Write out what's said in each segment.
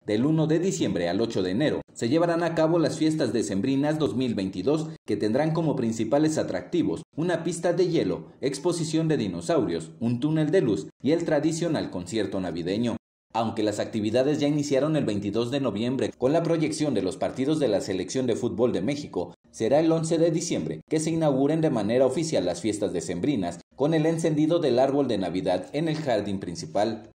Del 1 de diciembre al 8 de enero se llevarán a cabo las fiestas decembrinas 2022 que tendrán como principales atractivos una pista de hielo, exposición de dinosaurios, un túnel de luz y el tradicional concierto navideño. Aunque las actividades ya iniciaron el 22 de noviembre con la proyección de los partidos de la Selección de Fútbol de México, será el 11 de diciembre que se inauguren de manera oficial las fiestas decembrinas con el encendido del árbol de Navidad en el jardín principal.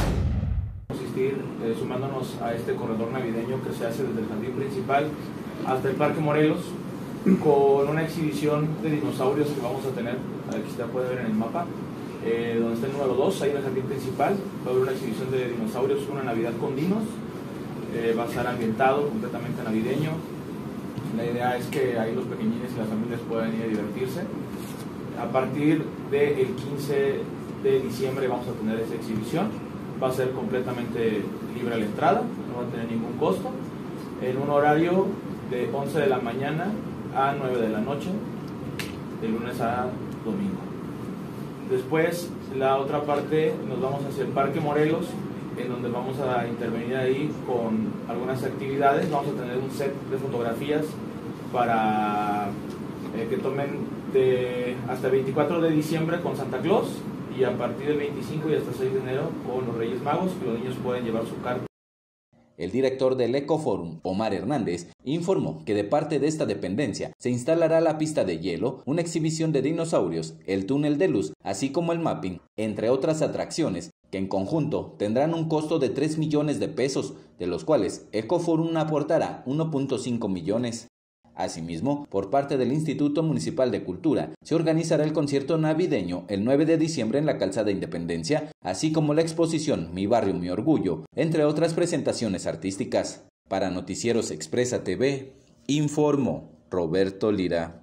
Sumándonos a este corredor navideño que se hace desde el jardín principal hasta el Parque Morelos, con una exhibición de dinosaurios que vamos a tener, aquí usted puede ver en el mapa, donde está el número 2, ahí en el jardín principal, va a haber una exhibición de dinosaurios, una Navidad con dinos, va a estar ambientado completamente navideño. La idea es que ahí los pequeñines y las familias puedan ir a divertirse. A partir del 15 de diciembre vamos a tener esa exhibición. Va a ser completamente libre la entrada, no va a tener ningún costo, en un horario de 11 de la mañana a 9 de la noche, de lunes a domingo. Después, la otra parte, nos vamos hacia el Parque Morelos, en donde vamos a intervenir ahí con algunas actividades. Vamos a tener un set de fotografías para que tomen hasta el 24 de diciembre con Santa Claus, y a partir del 25 y hasta el 6 de enero con los Reyes Magos, que los niños pueden llevar su carta. El director del Ecoforum, Omar Hernández, informó que de parte de esta dependencia se instalará la pista de hielo, una exhibición de dinosaurios, el túnel de luz, así como el mapping, entre otras atracciones, que en conjunto tendrán un costo de 3 millones de pesos, de los cuales Ecoforum aportará 1.5 millones. Asimismo, por parte del Instituto Municipal de Cultura, se organizará el concierto navideño el 9 de diciembre en la Calzada Independencia, así como la exposición Mi Barrio, Mi Orgullo, entre otras presentaciones artísticas. Para Noticieros Expresa TV, informó Roberto Lira.